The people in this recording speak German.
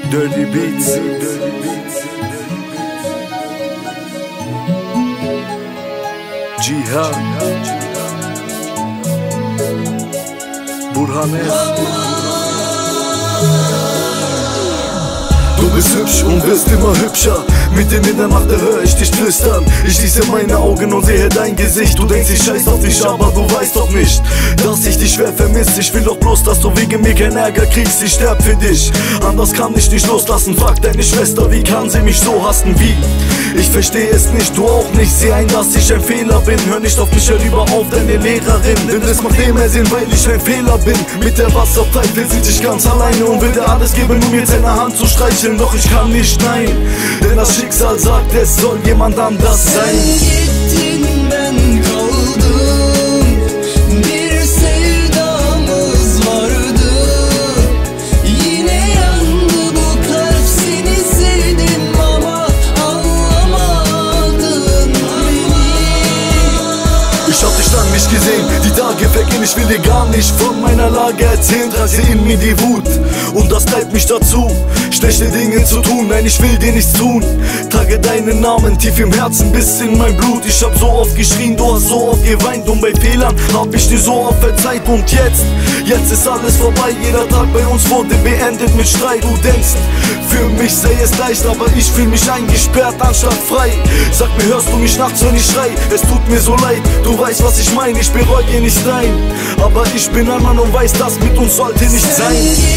Dirty Beats. Jihad Burhane. Du bist hübsch und wirst immer hübscher. Mitten in der Nacht höre ich dich flüstern. Ich schließe meine Augen und sehe dein Gesicht. Du denkst, ich scheiß auf dich, aber du weißt doch nicht, dass ich dich schwer vermisse. Ich will doch bloß, dass du wegen mir keinen Ärger kriegst. Ich sterb für dich, anders kann ich nicht loslassen. Frag deine Schwester, wie kann sie mich so hassen? Wie? Ich verstehe es nicht, du auch nicht. Sieh ein, dass ich ein Fehler bin. Hör nicht auf mich, hör lieber auf deine Lehrerin. Denn es macht mehr Sinn, weil ich ein Fehler bin. Mit der Wasserpfeife sitz ich ganz alleine und will dir alles geben, um jetzt seine Hand zu streicheln. Doch ich kann nicht, nein, denn das Schicksal sagt, es soll jemand anders sein. Sen gittin, ben kaldım. Bir sevdamız vardı. Yine yandı bu kalp, seni sevdim ama anlamadın beni. Ich hab dich lang nicht gesehen, die Tage vergehen, ich will dir gar nicht von meiner Lage erzählen. Trage in mir die Wut und das treibt mich dazu, schlechte Dinge zu tun, nein, ich will dir nichts tun. Trage deinen Namen tief im Herzen bis in mein Blut. Ich hab so oft geschrien, du hast so oft geweint und bei Fehlern hab ich dir so oft verzeiht. Und jetzt ist alles vorbei, jeder Tag bei uns wurde beendet mit Streit. Du denkst, für mich sei es leicht, aber ich fühl mich eingesperrt anstatt frei. Sag mir, hörst du mich nachts, wenn ich schrei? Es tut mir so leid, du weißt, was ich meine, ich bereue nicht rein. Aber ich bin ein Mann und weiß, das mit uns sollte nicht sein.